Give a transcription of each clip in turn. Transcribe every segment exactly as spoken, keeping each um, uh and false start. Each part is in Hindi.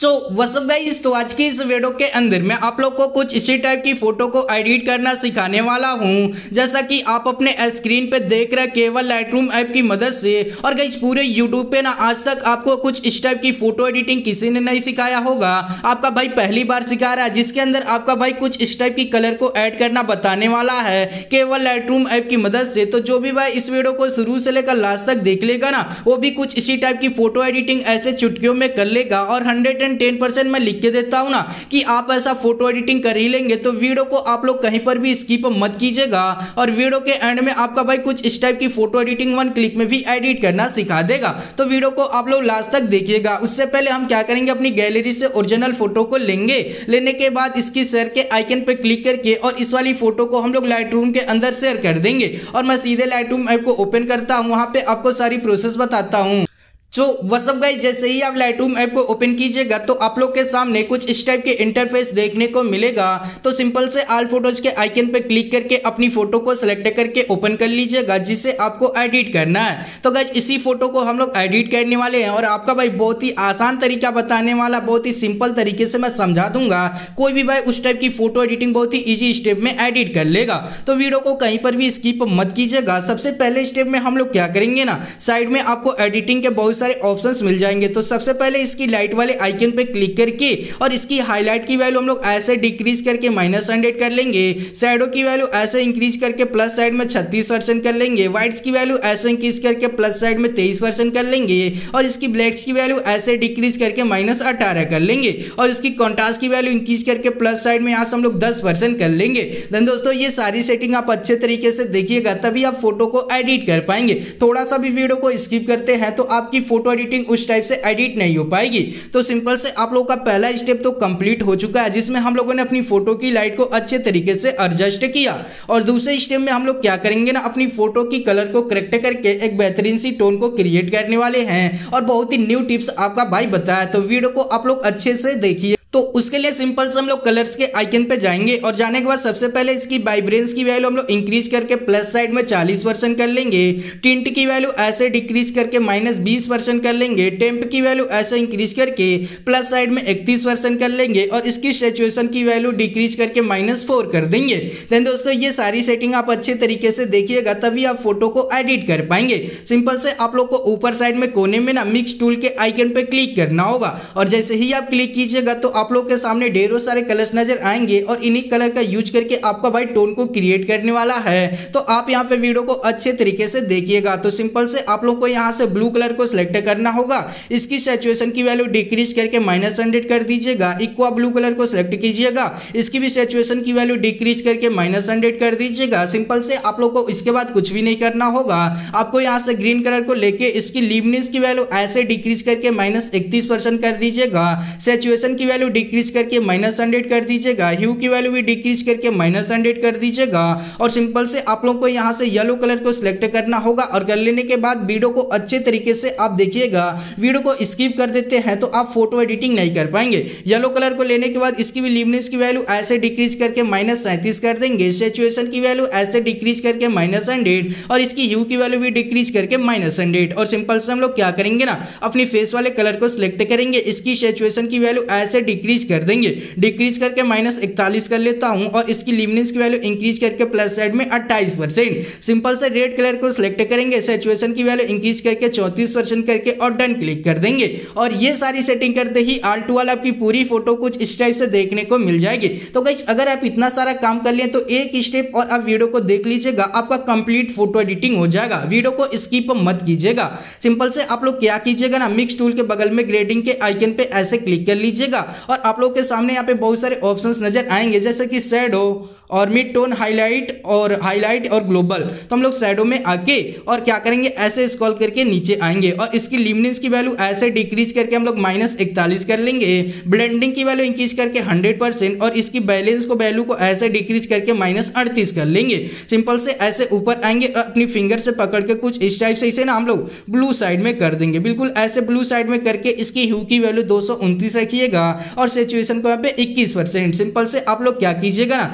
तो व्हाट्स अप गाइस, तो आज की इस वीडियो के अंदर मैं आप लोग को कुछ इसी टाइप की फोटो को एडिट करना सिखाने वाला हूं। जैसा कि आप अपने स्क्रीन पे देख रहे हैं केवल लाइटरूम ऐप की मदद से। और गाइस पूरे यूट्यूब पे ना आज तक आपको कुछ इस टाइप की फोटो एडिटिंग किसी ने नहीं सिखाया होगा। आपका भाई पहली बार सिखा रहा है, जिसके अंदर आपका भाई कुछ इस टाइप की कलर को ऐड करना बताने वाला है केवल लाइटरूम ऐप की मदद से। तो जो भी भाई इस वीडियो को शुरू से लेकर लास्ट तक देख लेगा ना, वो भी कुछ इसी टाइप की फोटो एडिटिंग ऐसे चुटकियों में कर लेगा। और हंड्रेड टेन परसेंट मैं लिख के देता हूं ना कि आप ऐसा फोटो एडिटिंग कर ही लेंगे। तो वीडियो को आप लोग कहीं पर भी स्किप मत कीजिएगा। और वीडियो के एंड में आपका भाई कुछ इस टाइप की फोटो एडिटिंग वन क्लिक में भी एडिट करना सिखा देगा। तो वीडियो को आप लोग लास्ट तक देखिएगा। उससे पहले हम क्या करेंगे, अपनी गैलरी से ओरिजिनल फोटो को लेंगे। लेने के बाद इसकी शेयर के आइकन पे क्लिक करके और इस वाली फोटो को हम लोग लाइटरूम के अंदर शेयर कर देंगे। और मैं सीधे लाइटरूम ऐप को ओपन करता हूं, वहां पे आपको सारी प्रोसेस बताता हूं। तो व्हाट्स अप गाइस, जैसे ही आप लाइटरूम ऐप को ओपन कीजिएगा तो आप लोग के सामने कुछ इस टाइप के इंटरफेस देखने को मिलेगा। तो सिंपल से ऑल फोटोज के आइकन पे क्लिक करके अपनी फोटो को सिलेक्ट करके ओपन कर लीजिएगा, जिसे आपको एडिट करना है। तो गाइस इसी फोटो को हम लोग एडिट करने वाले हैं और आपका भाई बहुत ही आसान तरीका बताने वाला, बहुत ही सिंपल तरीके से मैं समझा दूंगा। कोई भी भाई उस टाइप की फोटो एडिटिंग बहुत ही ईजी स्टेप में एडिट कर लेगा। तो वीडियो को कहीं पर भी स्किप मत कीजिएगा। सबसे पहले स्टेप में हम लोग क्या करेंगे ना, साइड में आपको एडिटिंग के बहुत सारे ऑप्शंस मिल जाएंगे। तो सबसे पहले इसकी लाइट वाले आइकन पे क्लिक करके और इसकी हाईलाइट की वैल्यू हम लोग ऐसे डिक्रीज करके माइनस हंड्रेड कर लेंगे। शैडो की वैल्यू ऐसे इंक्रीज करके प्लस साइड में छत्तीस परसेंट कर लेंगे। व्हाइट्स की वैल्यू ऐसे इंक्रीज करके प्लस साइड में तेईस परसेंट कर लेंगे। और इसकी ब्लैक्स की वैल्यू ऐसे डिक्रीज करके माइनस अठारह कर लेंगे। और इसकी कॉन्ट्रास्ट की वैल्यू इंक्रीज करके प्लस साइड में यहाँ से हम लोग दस परसेंट कर लेंगे। देन दोस्तों ये सारी सेटिंग आप अच्छे तरीके से देखिएगा, तभी आप फोटो को एडिट कर पाएंगे। थोड़ा सा भी वीडियो को स्किप करते हैं तो आपकी फोटो एडिटिंग उस टाइप से एडिट नहीं हो पाएगी। तो सिंपल से आप लोगों का पहला स्टेप तो कंप्लीट हो चुका है, जिसमें हम लोगों ने अपनी फोटो की लाइट को अच्छे तरीके से एडजस्ट किया। और दूसरे स्टेप में हम लोग क्या करेंगे ना, अपनी फोटो की कलर को करेक्ट करके एक बेहतरीन सी टोन को क्रिएट करने वाले हैं। और बहुत ही न्यू टिप्स आपका भाई बताया, तो वीडियो को आप लोग अच्छे से देखिए। तो उसके लिए सिंपल से हम लोग कलर्स के आइकन पे जाएंगे और जाने के बाद सबसे पहले इसकी वाइब्रेंस की वैल्यू हम लोग इंक्रीज करके प्लस साइड में चालीस परसेंट कर लेंगे। टिंट की वैल्यू ऐसे डिक्रीज करके माइनस बीस परसेंट कर लेंगे। टेम्प की वैल्यू ऐसे इंक्रीज करके प्लस साइड में इकतीस परसेंट कर लेंगे। और इसकी सैचुरेशन की वैल्यू डिक्रीज करके माइनस फोर कर देंगे। देन दोस्तों ये सारी सेटिंग आप अच्छे तरीके से देखिएगा, तभी आप फोटो को एडिट कर पाएंगे। सिंपल से आप लोग को ऊपर साइड में कोने में ना मिक्स टूल के आइकन पे क्लिक करना होगा। और जैसे ही आप क्लिक कीजिएगा तो आप लोग के सामने ढेरों सारे कलर्स नजर आएंगे। और इन्हीं कलर का यूज करके आपका भाई टोन को क्रिएट करने वाला है। तो आप यहाँ पे वीडियो को अच्छे तरीके से देखिएगा। तो सिंपल से आप लोग को यहाँ से ब्लू कलर को सिलेक्ट करना होगा। इसकी सैचुरेशन की वैल्यू डिक्रीज करके माइनस हंड्रेड कर दीजिएगा। इक्वा ब्लू कलर को सिलेक्ट कीजिएगा, इसकी भी सैचुरेशन की वैल्यू डिक्रीज करके माइनस हंड्रेड कर दीजिएगा। सिंपल से आप लोग को इसके बाद कुछ भी नहीं करना होगा। आपको यहाँ से ग्रीन कलर को लेके इसकी ल्यूमिनेंस की वैल्यू ऐसे डिक्रीज करके माइनस इकतीस परसेंट कर दीजिएगा। सैचुरेशन की वैल्यू डिक्रीज करके माइनस हंड्रेड कर दीजिएगा। ह्यू की वैल्यू भी डिक्रीज करके माइनस हंड्रेड कर दीजिएगा। और सिंपल से आप लोग को यहाँ से येलो कलर को सिलेक्ट करना होगा। और कर लेने के बाद वीडियो को अच्छे तरीके से आप देखिएगा। वीडियो को स्किप कर देते हैं तो आप फोटो एडिटिंग नहीं कर पाएंगे। येलो कलर को लेने के बाद इसकी भी ल्यूमिनेंस की वैल्यू ऐसे डिक्रीज करके माइनस सैंतीस कर देंगे। सैचुरेशन की वैल्यू ऐसे डिक्रीज करके माइनस हंड्रेड। और इसकी ह्यू की वैल्यू भी डिक्रीज करके माइनस हंड्रेड। और सिंपल से हम लोग क्या करेंगे ना, अपनी फेस वाले कलर को सिलेक्ट करेंगे। इसकी सैचुरेशन की वैल्यू ऐसे डिक्रीज कर देंगे। डिक्रीज करके माइनस इकतालीस कर लेता हूं। और इसकी ल्यूमिनेंस की वैल्यू इंक्रीज करके प्लस साइड में अट्ठाईस परसेंट। सिंपल से रेड कलर को सिलेक्ट करेंगे, सैचुरेशन की वैल्यू इंक्रीज करके चौंतीस परसेंट करके और डन क्लिक कर देंगे। और ये सारी सेटिंग करते ही ऑल टू ऑल आपकी पूरी फोटो कुछ इस टाइप से देखने को मिल जाएगी। तो गाइस अगर आप इतना सारा काम कर लिए तो एक स्टेप और आप वीडियो को देख लीजिएगा, आपका कंप्लीट फोटो एडिटिंग हो जाएगा। वीडियो को स्किप मत कीजिएगा। सिंपल से आप लोग क्या कीजिएगा ना, मिक्स टूल के बगल में ग्रेडिंग के आइकन पे ऐसे क्लिक कर लीजिएगा। और आप लोग के सामने यहाँ पे बहुत सारे ऑप्शंस नजर आएंगे, जैसे कि शैडो और मिड टोन, हाईलाइट और हाईलाइट और ग्लोबल। तो हम लोग शैडो में आके और क्या करेंगे, ऐसे स्क्रॉल करके नीचे आएंगे। और इसकी ल्यूमिनेंस की वैल्यू ऐसे डिक्रीज करके हम लोग माइनस इकतालीस कर लेंगे। ब्लेंडिंग की वैल्यू इंक्रीज करके हंड्रेड परसेंट। और इसकी बैलेंस को वैल्यू को ऐसे डिक्रीज करके माइनस अड़तीस कर लेंगे। सिंपल से ऐसे ऊपर आएंगे और अपनी फिंगर से पकड़ के कुछ इस टाइप से इसे ना हम लोग ब्लू साइड में कर देंगे। बिल्कुल ऐसे ब्लू साइड में करके इसकी ह्यू की वैल्यू दो सौ उनतीस रखिएगा। और सैचुरेशन को यहाँ पे इक्कीस परसेंट। सिंपल से आप लोग क्या कीजिएगा ना, हाईलाइट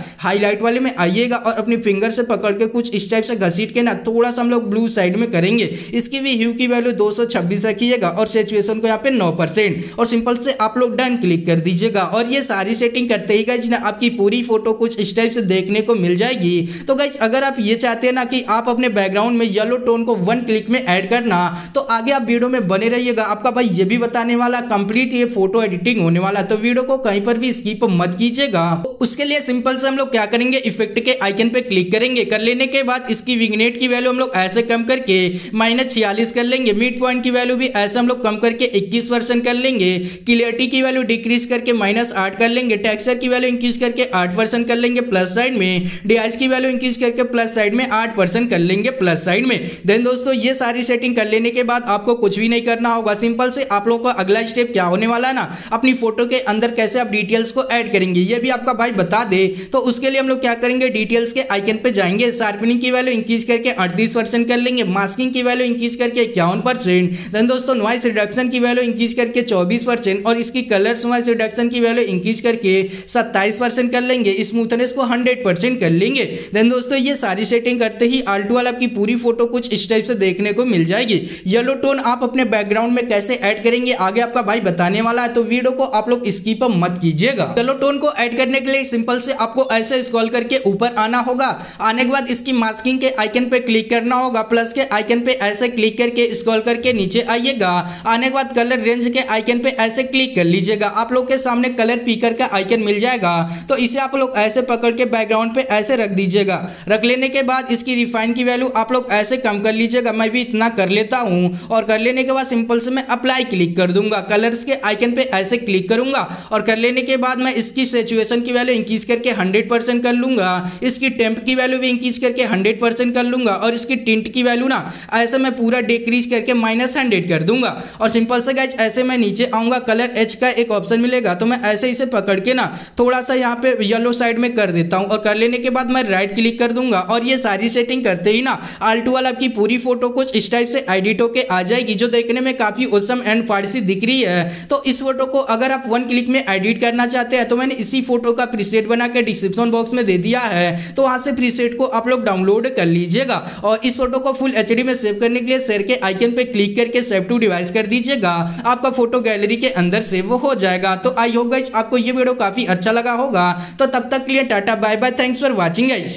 हाईलाइट वाले में आइएगा और अपनी फिंगर से पकड़ के कुछ इस टाइप से घसीट के ना थोड़ा सा हम लोग ब्लू साइड में करेंगे। इसकी भी ह्यू की वैल्यू दो सौ छब्बीस रखिएगा और सैचुरेशन को यहाँ पे नौ परसेंट और सिंपल से आप लोग डन क्लिक कर दीजिएगा। और ये सारी सेटिंग करते ही गाइज ना आपकी पूरी फोटो कुछ इस टाइप से देखने को मिल जाएगी। तो गाइज अगर आप ये चाहते हैं ना कि आप अपने बैकग्राउंड में येलो टोन को वन क्लिक में ऐड करना, तो आगे आप वीडियो में बने रहिएगा। आपका भाई ये भी बताने वाला कंप्लीट ये फोटो एडिटिंग होने वाला, तो वीडियो को कहीं पर भी स्किप मत कीजिएगा। तो उसके लिए सिंपल से हम लोग क्या करेंगे, इफेक्ट के आइकन पे क्लिक करेंगे। कर लेने के बाद इसकी विग्नेट की वैल्यू हम लोग ऐसे कम करके माइनस छियालीस कर लेंगे। मिड पॉइंट की वैल्यू भी ऐसे हम लोग कम करके इक्कीस परसेंट कर लेंगे। क्लियरिटी की वैल्यू डिक्रीज करके माइनस आठ कर लेंगे। टेक्सचर की वैल्यू इंक्रीज करके आठ परसेंट कर लेंगे प्लस साइड में। डिआईज की वैल्यू इंक्रीज करके प्लस साइड में आठ परसेंट कर लेंगे प्लस साइड में। देन दोस्तों ये सारी सेटिंग कर लेने के बाद आपको कुछ भी नहीं करना होगा। सिंपल से आप लोगों का अगला स्टेप क्या होने वाला है ना, अपनी फोटो के अंदर कैसे आप डिटेल्स को ऐड करेंगे ये भी आपका भाई बता दे। तो उसके लिए हम लोग क्या करेंगे, डिटेल्स के आइकन पे जाएंगे। शार्पनिंग की वैल्यू इंक्रीज करके अड़तीस परसेंट कर लेंगे। मास्किंग की वैल्यू इंक्रीज करके इक्यावन परसेंट। देन दोस्तों नॉइस रिडक्शन की वैल्यू इंक्रीज करके चौबीस परसेंट और इसकी कलर्स नॉइस रिडक्शन की वैल्यू इंक्रीज करके सत्ताईस परसेंट कर लेंगे। स्मूथनेस को हंड्रेड परसेंट कर लेंगे। देन दोस्तों ये सारी सेटिंग करते ही आल्टो वाला आपकी पूरी फोटो कुछ इस टाइप से देखने को मिल जाएगी। येलो टोन आप अपने बैकग्राउंड में कैसे ऐड करेंगे आगे आपका भाई बताने वाला है, तो वीडियो को आप लोग स्किप मत कीजिएगा। येलो टोन को ऐड करने के लिए सिंपल से आपको ऐसे स्क्रॉल करके ऊपर आना होगा। आने के बाद इसकी मास्किंग के आइकन पे क्लिक करना होगा। प्लस के आइकन पे ऐसे क्लिक करके स्क्रॉल करके नीचे आइएगा। आने के बाद कलर रेंज के आइकन पे ऐसे क्लिक कर लीजिएगा। आप लोग के सामने कलर पिकर का आइकन मिल जाएगा, तो इसे आप लोग ऐसे पकड़ के बैकग्राउंड पे ऐसे रख दीजिएगा। रख लेने के बाद इसकी रिफाइन की वैल्यू आप लोग ऐसे कम कर लीजिएगा। मैं भी इतना कर लेता हूं और कर लेने के बाद सिंपल से मैं अप्लाई क्लिक कर दूंगा। कलर्स के आइकन पे ऐसे क्लिक करूंगा और कर लेने के बाद मैं इसकी सैचुरेशन की वैल्यू इंक्रीज करके हंड्रेड परसेंट कर लूंगा। इसकी टेम्प की वैल्यू भी इंक्रीज करके हंड्रेड परसेंट कर लूंगा और इसकी टिंट की वैल्यू ना ऐसे मैं पूरा डिक्रीज करके माइनस हंड्रेड कर दूंगा। और सिंपल से गाइस ऐसे मैं नीचे आऊंगा, कलर एच का एक ऑप्शन मिलेगा, तो मैं ऐसे इसे पकड़ के ना थोड़ा सा यहाँ पे येलो साइड में कर देता हूँ और कर लेने के बाद मैं राइट क्लिक कर दूंगा। और ये सारी सेटिंग करते ही ना आल्टो वाला आपकी पूरी फोटो कुछ इस टाइप से एडिट होके आ जाएगी, जो देखने में काफी औसम एंड फारसी दिख रही है। तो इस फोटो को अगर आप वन क्लिक में एडिट करना चाहते हैं तो मैंने इसी फोटो का प्रीसेट बना के डिस्क्रिप्शन बॉक्स में दे दिया है, तो वहां से प्रीसेट को आप लोग डाउनलोड कर लीजिएगा। और इस फोटो को फुल एचडी में सेव करने के लिए शेयर के आइकन पे क्लिक करके सेव टू डिवाइस कर दीजिएगा। आपका फोटो गैलरी के अंदर सेव हो जाएगा। तो आई होप गाइस आपको ये वीडियो काफी अच्छा लगा होगा। तो तब तक के लिए tata bye bye, thanks for watching guys.